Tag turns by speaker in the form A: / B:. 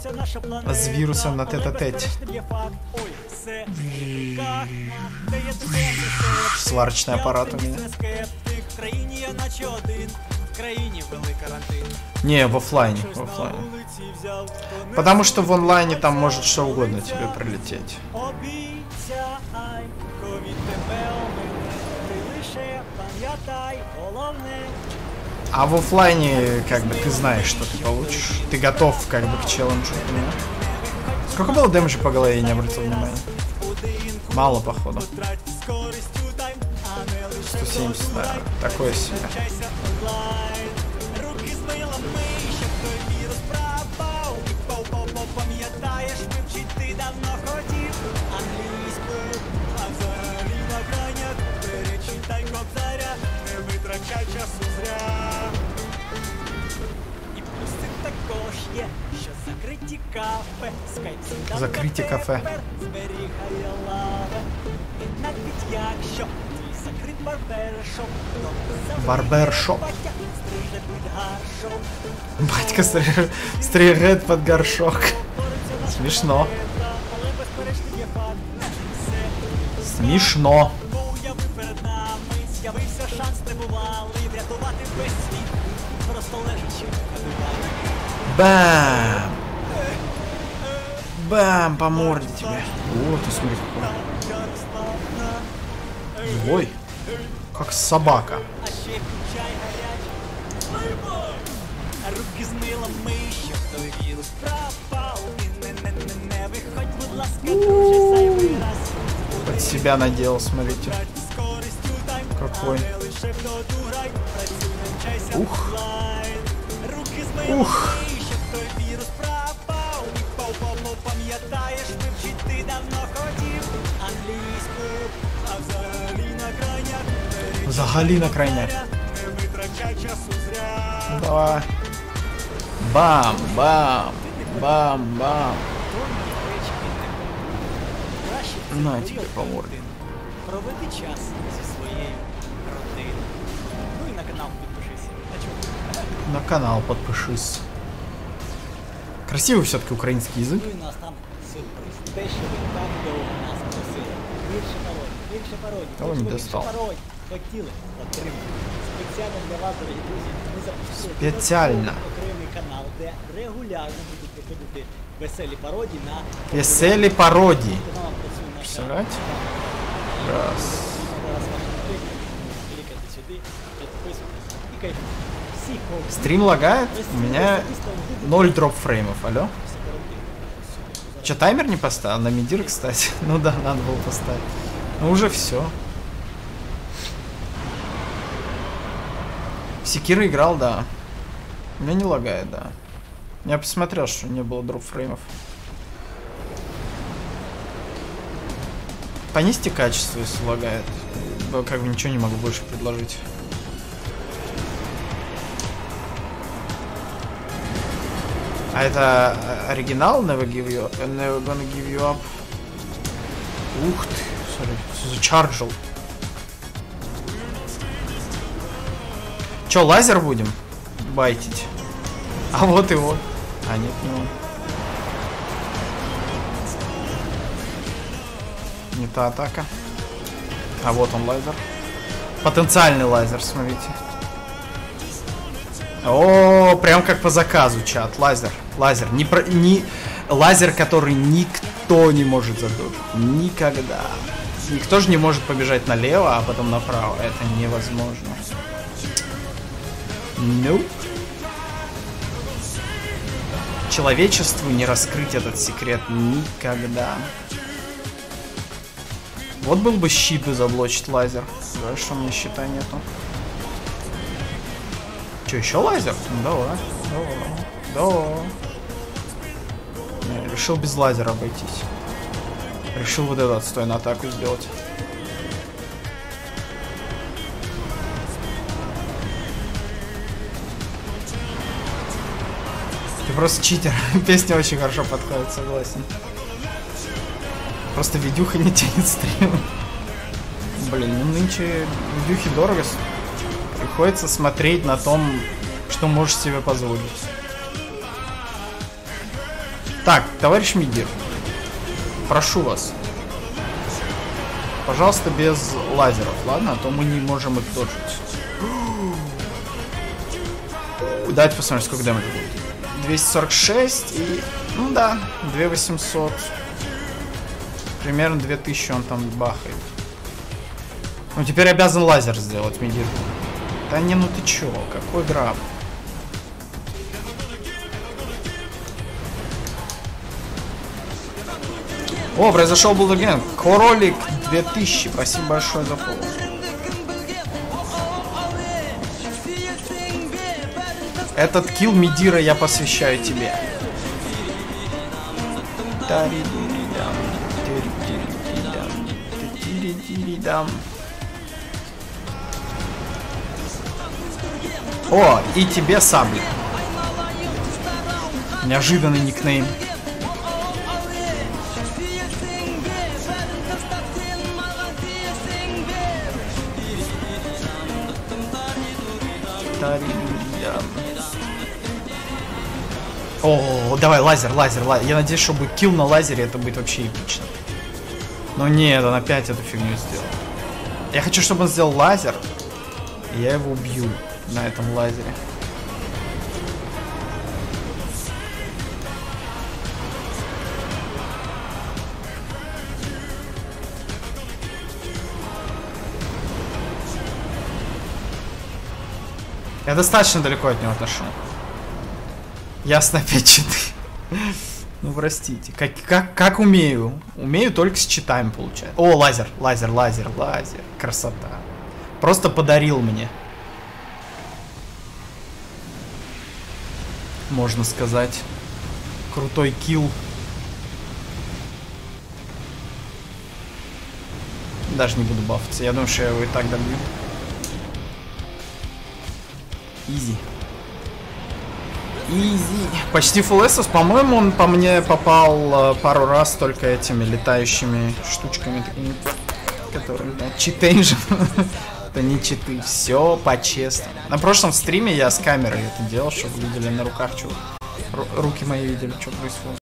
A: С вирусом на тет-а-тете. Сварочный аппарат у меня. Не, в оффлайне, в оффлайне. Потому что в онлайне там может что угодно тебе прилететь. А в оффлайне, как бы, ты знаешь, что ты получишь. Ты готов, как бы, к челленджу. Сколько было дэмэджа по голове, я не обратил внимания. Мало, походу. 170, да, такое себе. Закрытие кафе. Барбершоп. Батька стригет под горшок. Смешно. Смешно. Бам! Бам! По морде тебе. О, ты смотри какой. Живой. Как собака. Под себя надел, смотрите. Какой. Ух. Ух. Взагалі на крайняк. Давай. Бам, бам, бам, бам. На тебе по морде.
B: Проведи час зі своєю родиною. Ну і на канал підпишись.
A: На канал подпишись. Красивый все-таки украинский язык.
B: Ну і наостанок сюрприз. Те, що ви так довго нас просили. Більше пародій.
A: Кого не достал?
B: Хотіли отримати. Спеціально для вас, дорогі друзі, ми запустили
A: Спеціально.
B: окремий канал, де регулярно будуть виходити веселі пародії на...
A: Веселі пародії.
B: Канал працює наша...
A: Представляете? Раз.
B: Кликайте сюди, підписуйтесь і кайфуйте. Всі кого...
A: Стрим лагает? У меня 0 дроп фреймов, алло? Че, таймер не поставил? На мидир, кстати. Ну да, надо было поставить. Ну уже все. Секира играл, да. У меня не лагает, да. Я посмотрел, что не было дроп фреймов. Понизьте качество, если лагает. Как бы ничего не могу больше предложить. А это оригинал Never Gonna Give You Up? Ух ты, смотри, зачарджил. Че, лазер будем байтить? А вот и он. А нет, не он. Не та атака. А вот он лазер. Потенциальный лазер, смотрите. О, прям как по заказу, чат. Лазер. Лазер. Лазер, который никто не может задуть. Никогда. Никто же не может побежать налево, а потом направо. Это невозможно. Nope. Человечеству не раскрыть этот секрет никогда. Вот был бы щит бы заблочить лазер. Жаль, что у меня щита нету. Че, еще лазер? Ну давай. Давай. Не, решил без лазера обойтись. Решил вот эту отстойную атаку сделать. Ты просто читер. Песня очень хорошо подходит, согласен. Просто видюха не тянет стрим. Блин, ну нынче видюхи дорого. Приходится смотреть на том, что можешь себе позволить. Так, товарищ Мидир, прошу вас. Пожалуйста, без лазеров, ладно? А то мы не можем их доджить. Давайте посмотрим, сколько дэмэджа будет. 246 и... Ну да, 2800. Примерно 2000 он там бахает. Ну теперь обязан лазер сделать, Мидир. Да не, ну ты чё? Какой граб? О, произошел булдерген. Королик 2000. Спасибо большое за фоллоу. Этот килл Мидира я посвящаю тебе. О, и тебе сабли. Неожиданный никнейм. О, давай, лазер. Я надеюсь, чтобы килл на лазере это будет вообще эпично. Но нет, он опять эту фигню сделал. Я хочу, чтобы он сделал лазер, и я его убью на этом лазере. Я достаточно далеко от него отошел. Ясно, опять читы. Ну, простите. Как умею? Умею только с читами получать. О, лазер. Красота. Просто подарил мне. Можно сказать. Крутой килл. Даже не буду бафаться. Я думаю, что я его и так добью. Изи. Почти full SS. По-моему, он по мне попал пару раз только этими летающими штучками такими, которые, да, чит-энджин. Это не читы. Все по-честному. На прошлом стриме я с камерой это делал, чтобы видели на руках, что руки мои видели, что происходит.